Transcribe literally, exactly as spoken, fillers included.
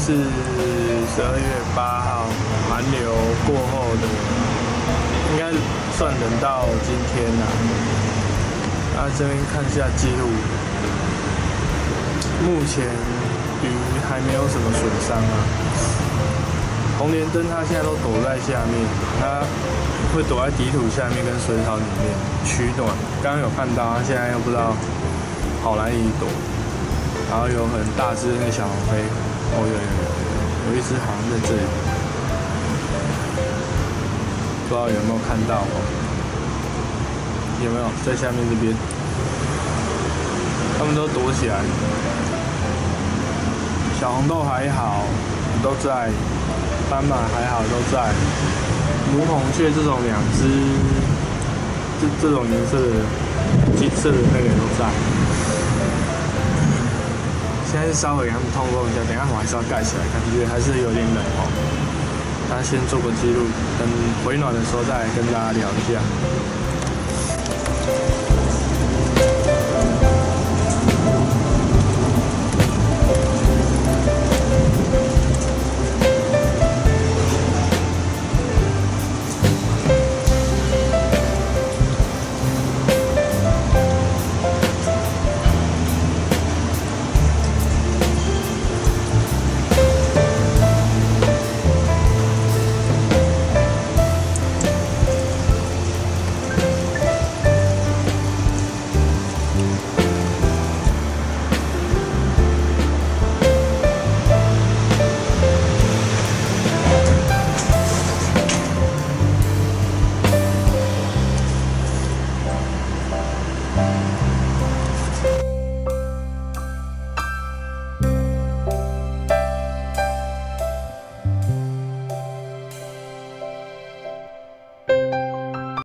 是十二月八号寒流过后的，应该算冷到今天啦。啊，这边看一下记录，目前鱼还没有什么损伤啊。红莲灯它现在都躲在下面，它会躲在底土下面跟水草里面取暖。刚刚有看到，它现在又不知道跑哪里躲。然后有很大只的那个小黄飞，哦有有有有，有一只好像在这里，不知道有没有看到哦？有没有在下面这边？他们都躲起来。小红豆还好，都在；斑马还好，都在。母孔雀这种两只，这这种颜色的、金色的那个也都在。现在是稍微给他们通风一下，等一下我还是要盖起来，感觉还是有点冷哦。那先做个记录，等回暖的时候再来跟大家聊一下。